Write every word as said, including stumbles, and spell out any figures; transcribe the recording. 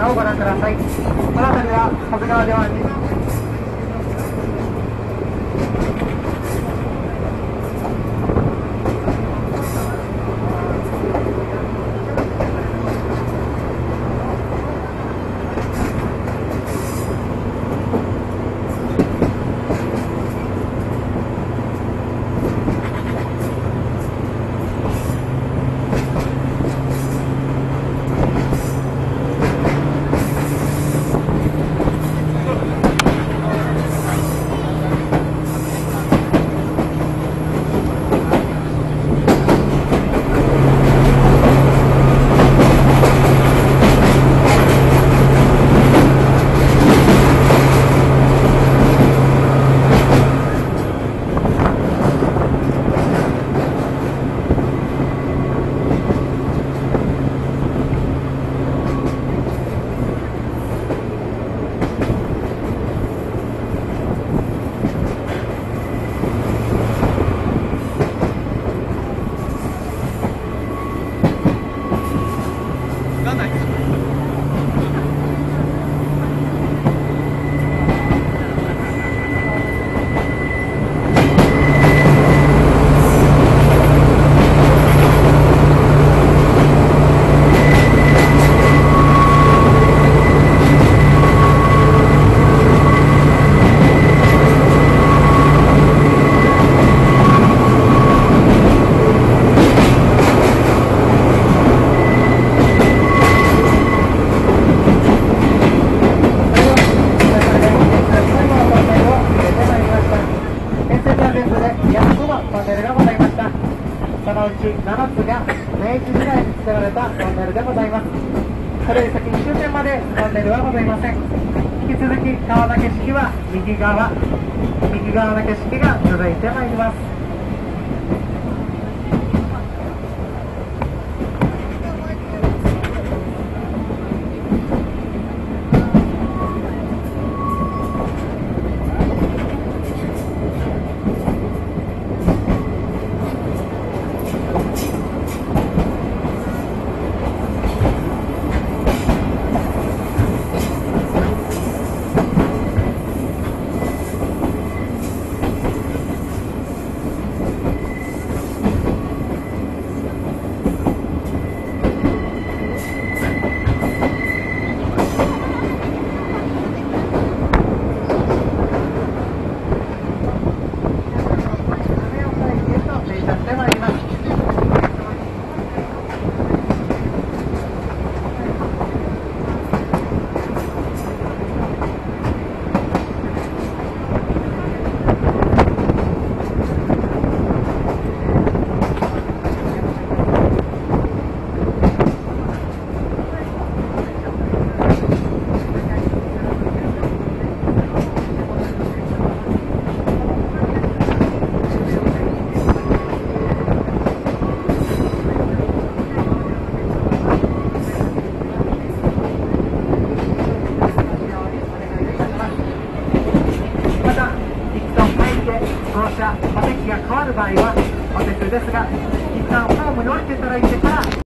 かをご覧ください。この辺りは保津川ではのうちななつが明治時代に作られたトンネルでございます。それより先に終点までトンネルはございません。引き続き川の景色は右側右側の景色が続いてまいります。お天気が変わる場合はお手数ですが、一旦ホームに降りていただいてから